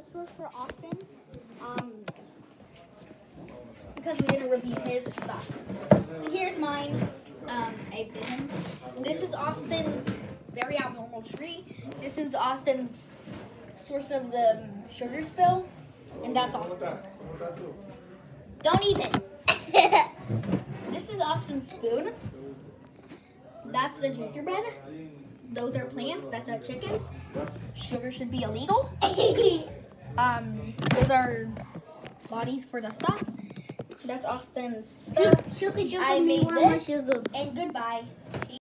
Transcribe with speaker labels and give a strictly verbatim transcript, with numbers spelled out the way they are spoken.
Speaker 1: store for Austin. Um, because we're gonna review his stuff. So here's mine. Um, a vision. This is Austin's very abnormal tree. This is Austin's source of the um, sugar spill, and that's Austin. Don't even. This is Austin's spoon. That's the gingerbread. Those are plants. That's a chicken. Sugar should be illegal. um, those are bodies for the stuff. That's Austin's stuff.
Speaker 2: Sugar, sugar,
Speaker 1: I made
Speaker 2: me want
Speaker 1: this.
Speaker 2: sugar.
Speaker 1: And goodbye.